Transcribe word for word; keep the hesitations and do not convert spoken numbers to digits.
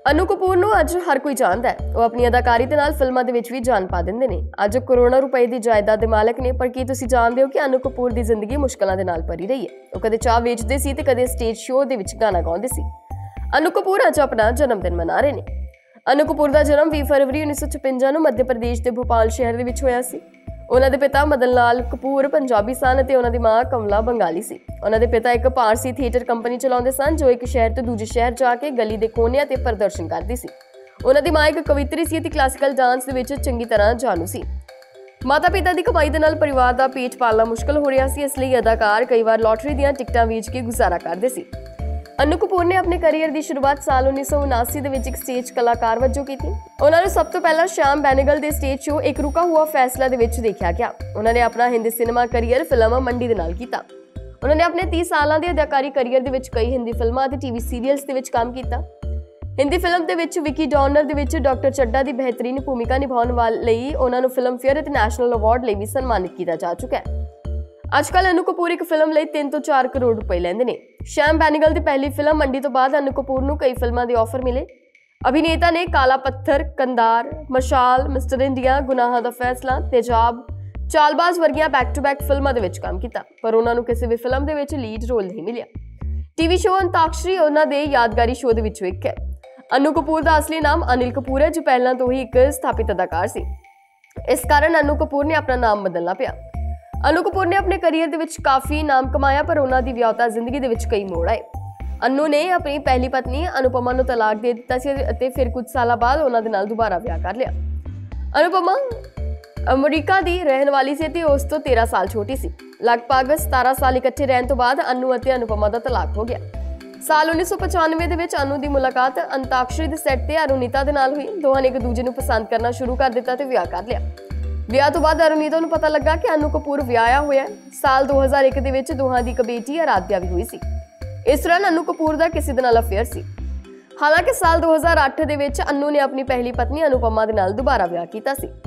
ਅਨੂ ਕਪੂਰ ਨੂੰ ਅੱਜ ਹਰ ਕੋਈ ਜਾਣਦਾ ਹੈ। ਉਹ ਆਪਣੀ ਅਦਾਕਾਰੀ ਦੇ ਨਾਲ ਫਿਲਮਾਂ ਦੇ ਵਿੱਚ ਵੀ ਜਾਨ ਪਾ ਦਿੰਦੇ ਨੇ। ਅੱਜ ਕਰੋੜਾਂ ਰੁਪਏ ਦੀ ਜਾਇਦਾਦ ਦੇ ਮਾਲਕ ਨੇ, ਪਰ ਕੀ ਤੁਸੀਂ ਜਾਣਦੇ ਹੋ ਕਿ ਅਨੂ ਕਪੂਰ ਦੀ ਜ਼ਿੰਦਗੀ ਮੁਸ਼ਕਲਾਂ ਦੇ ਨਾਲ ਭਰੀ ਰਹੀ ਹੈ। ਉਹ ਕਦੇ ਚਾਹ ਵੇਚਦੇ ਸੀ ਤੇ ਕਦੇ ਸਟੇਜ ਸ਼ੋਅ ਦੇ ਵਿੱਚ ਗਾਣਾ ਗਾਉਂਦੇ ਸੀ। ਅਨੂ ਕਪੂਰ ਅੱਜ ਆਪਣਾ ਜਨਮ ਦਿਨ ਮਨਾ ਰਹੇ ਨੇ। ਅਨੂ ਕਪੂਰ ਦਾ ਜਨਮ ਵੀਹ ਫਰਵਰੀ ਉੱਨੀ ਸੌ ਛਪੰਜਾ ਨੂੰ ਮੱਧ ਪ੍ਰਦੇਸ਼ ਦੇ ਭੋਪਾਲ ਸ਼ਹਿਰ ਦੇ ਵਿੱਚ ਹੋਇਆ ਸੀ। ਉਹਨਾਂ ਦੇ ਪਿਤਾ ਮਦਨ ਲਾਲ ਕਪੂਰ ਪੰਜਾਬੀ ਸਨ ਅਤੇ ਉਹਨਾਂ ਦੀ ਮਾਂ ਕਮਲਾ ਬੰਗਾਲੀ ਸੀ। ਉਹਨਾਂ ਦੇ ਪਿਤਾ ਇੱਕ ਪਾਰਸੀ ਥੀਏਟਰ ਕੰਪਨੀ ਚਲਾਉਂਦੇ ਸਨ, ਜੋ ਇੱਕ ਸ਼ਹਿਰ ਤੋਂ ਦੂਜੇ ਸ਼ਹਿਰ ਜਾ ਕੇ ਗਲੀ ਦੇ ਕੋਨਿਆਂ ਤੇ ਪ੍ਰਦਰਸ਼ਨ ਕਰਦੀ ਸੀ। ਉਹਨਾਂ ਦੀ ਮਾਂ ਇੱਕ ਕਵਿੱਤਰੀ ਸੀ ਅਤੇ ਕਲਾਸੀਕਲ ਡਾਂਸ ਦੇ ਵਿੱਚ ਚੰਗੀ ਤਰ੍ਹਾਂ ਜਾਣੂ ਸੀ। ਮਾਤਾ ਪਿਤਾ ਦੀ ਕਮਾਈ ਦੇ ਨਾਲ ਪਰਿਵਾਰ ਦਾ ਪੇਟ ਪਾਲਣਾ ਮੁਸ਼ਕਲ ਹੋ ਰਿਹਾ ਸੀ, ਇਸ ਲਈ ਅਦਾਕਾਰ ਕਈ ਵਾਰ ਲਾਟਰੀ ਦੀਆਂ ਟਿਕਟਾਂ ਵੇਚ ਕੇ ਗੁਜ਼ਾਰਾ ਕਰਦੇ ਸੀ। ਅਨੂ ਕਪੂਰ ਨੇ ਆਪਣੇ ਕੈਰੀਅਰ ਦੀ ਸ਼ੁਰੂਆਤ ਸਾਲ ਉੱਨੀ ਸੌ ਉਨਾਸੀ ਦੇ ਵਿੱਚ ਇੱਕ ਸਟੇਜ ਕਲਾਕਾਰ ਵਜੋਂ ਕੀਤੀ। ਉਹਨਾਂ ਨੂੰ ਸਭ ਤੋਂ ਪਹਿਲਾਂ ਸ਼ਾਮ ਬੈਨੇਗਲ ਦੇ ਸਟੇਜ ਸ਼ੋਅ ਇੱਕ ਰੁਕਾ ਹੁਆ ਫੈਸਲਾ ਦੇ ਵਿੱਚ ਦੇਖਿਆ ਗਿਆ। ਉਹਨਾਂ ਨੇ ਆਪਣਾ ਹਿੰਦੀ ਸਿਨੇਮਾ ਕੈਰੀਅਰ ਫਿਲਮ ਮੰਡੀ ਦੇ ਨਾਲ ਕੀਤਾ। ਉਹਨਾਂ ਨੇ ਆਪਣੇ ਤੀਹ ਸਾਲਾਂ ਦੇ ਅਦਾਕਾਰੀ ਕੈਰੀਅਰ ਦੇ ਵਿੱਚ ਕਈ ਹਿੰਦੀ ਫਿਲਮਾਂ ਅਤੇ ਟੀਵੀ ਸੀਰੀਅਲਸ ਦੇ ਵਿੱਚ ਕੰਮ ਕੀਤਾ। ਹਿੰਦੀ ਫਿਲਮ ਦੇ ਵਿੱਚ ਵਿਕੀ ਡੌਨਰ ਦੇ ਵਿੱਚ ਡਾਕਟਰ ਚੱਡਾ ਦੀ ਬਿਹਤਰੀਨ ਭੂਮਿਕਾ ਨਿਭਾਉਣ ਵਾਲੇ ਲਈ ਉਹਨਾਂ ਨੂੰ ਫਿਲਮਫੇਅਰ ਅਤੇ ਨੈਸ਼ਨਲ ਅਵਾਰਡ ਲਈ ਵੀ ਸਨਮਾਨਿਤ ਕੀਤਾ ਜਾ ਚੁੱਕਾ ਹੈ। ਅੱਜ ਕੱਲ੍ਹ ਅਨੂ ਕਪੂਰ ਇੱਕ ਫਿਲਮ ਲਈ ਤਿੰਨ ਤੋਂ ਚਾਰ ਕਰੋੜ ਰੁਪਏ ਲੈਂਦੇ ਨੇ। ਸ਼ਾਮ ਬੈਨੇਗਲ ਦੀ ਪਹਿਲੀ ਫਿਲਮ ਮੰਡੀ ਤੋਂ ਬਾਅਦ ਅਨੂ ਕਪੂਰ ਨੂੰ ਕਈ ਫਿਲਮਾਂ ਦੇ ਆਫਰ ਮਿਲੇ। ਅਭਿਨੇਤਾ ਨੇ ਕਾਲਾ ਪੱਥਰ, ਕੰਦਾਰ, ਮਸ਼ਾਲ, ਮਿਸਟਰ ਇੰਡੀਆ, ਗੁਨਾਹਾਂ ਦਾ ਫੈਸਲਾ, ਤੇਜ਼ਾਬ, ਚਾਲਬਾਜ਼ ਵਰਗੀਆਂ ਬੈਕ ਟੂ ਬੈਕ ਫਿਲਮਾਂ ਦੇ ਵਿੱਚ ਕੰਮ ਕੀਤਾ, ਪਰ ਉਹਨਾਂ ਨੂੰ ਕਿਸੇ ਵੀ ਫਿਲਮ ਦੇ ਵਿੱਚ ਲੀਡ ਰੋਲ ਨਹੀਂ ਮਿਲਿਆ। ਟੀਵੀ ਸ਼ੋਅ ਅੰਤਾਕਸ਼ਰੀ ਉਹਨਾਂ ਦੇ ਯਾਦਗਾਰੀ ਸ਼ੋਅ ਦੇ ਵਿੱਚੋਂ ਇੱਕ ਹੈ। ਅਨੂ ਕਪੂਰ ਦਾ ਅਸਲੀ ਨਾਮ ਅਨਿਲ ਕਪੂਰ ਹੈ, ਜੋ ਪਹਿਲਾਂ ਤੋਂ ਹੀ ਇੱਕ ਸਥਾਪਿਤ ਅਦਾਕਾਰ ਸੀ। ਇਸ ਕਾਰਨ ਅਨੂ ਕਪੂਰ ਨੇ ਆਪਣਾ ਨਾਮ ਬਦਲਣਾ ਪਿਆ। ਅਨੂ ਕਪੂਰ ਨੇ ਆਪਣੇ ਕੈਰੀਅਰ ਦੇ ਵਿੱਚ ਕਾਫੀ ਨਾਮ ਕਮਾਇਆ, ਪਰ ਉਹਨਾਂ ਦੀ ਵਿਆਹੁਤਾ ਜ਼ਿੰਦਗੀ ਦੇ ਵਿੱਚ ਕਈ ਮੋੜ ਆਏ। ਅਨੂ ਨੇ ਆਪਣੀ ਪਹਿਲੀ ਪਤਨੀ ਅਨੁਪਮਾ ਨੂੰ ਤਲਾਕ ਦੇ ਦਿੱਤਾ ਸੀ ਅਤੇ ਫਿਰ ਕੁਝ ਸਾਲਾਂ ਬਾਅਦ ਉਹਨਾਂ ਦੇ ਨਾਲ ਦੁਬਾਰਾ ਵਿਆਹ ਕਰ ਲਿਆ। ਅਨੁਪਮਾ ਅਮਰੀਕਾ ਦੀ ਰਹਿਣ ਵਾਲੀ ਸੀ ਅਤੇ ਉਸ ਤੋਂ ਤੇਰਾਂ ਸਾਲ ਛੋਟੀ ਸੀ। ਲਗਭਗ ਸਤਾਰਾਂ ਸਾਲ ਇਕੱਠੇ ਰਹਿਣ ਤੋਂ ਬਾਅਦ ਅਨੂ ਅਤੇ ਅਨੁਪਮਾ ਦਾ ਤਲਾਕ ਹੋ ਗਿਆ। ਸਾਲ ਉੱਨੀ ਸੌ ਪਚਾਨਵੇਂ ਦੇ ਵਿੱਚ ਅਨੂ ਦੀ ਮੁਲਾਕਾਤ ਅੰਤਾਕਸ਼ਰੀ ਦੇ ਸੈੱਟ ਤੇ ਅਰੁਣਿਤਾ ਦੇ ਨਾਲ ਹੋਈ। ਦੋਹਾਂ ਨੇ ਇੱਕ ਦੂਜੇ ਨੂੰ ਪਸੰਦ ਕਰਨਾ ਸ਼ੁਰੂ ਕਰ ਦਿੱਤਾ ਤੇ ਵਿਆਹ ਕਰ ਲਿਆ। ਵਿਆਹ ਤੋਂ ਬਾਅਦ ਅਰੁਣਿਤਾ ਨੂੰ ਪਤਾ ਲੱਗਾ ਕਿ ਅਨੂ ਕਪੂਰ ਵਿਆਹਿਆ ਹੋਇਆ ਹੈ। ਸਾਲ ਦੋ ਹਜ਼ਾਰ ਇੱਕ ਦੇ ਵਿੱਚ ਦੋਹਾਂ ਦੀ ਇੱਕ ਬੇਟੀ ਅਰਾਧਿਆ ਵੀ ਹੋਈ ਸੀ। ਇਸ ਦੌਰਾਨ ਅਨੂ ਕਪੂਰ ਦਾ ਕਿਸੇ ਦੇ ਨਾਲ ਅਫੇਅਰ ਸੀ। ਹਾਲਾਂਕਿ ਸਾਲ ਦੋ ਹਜ਼ਾਰ ਅੱਠ ਦੇ ਵਿੱਚ ਅਨੂ ਨੇ ਆਪਣੀ ਪਹਿਲੀ ਪਤਨੀ ਅਨੁਪਮਾ ਦੇ ਨਾਲ ਦੁਬਾਰਾ ਵਿਆਹ ਕੀਤਾ ਸੀ।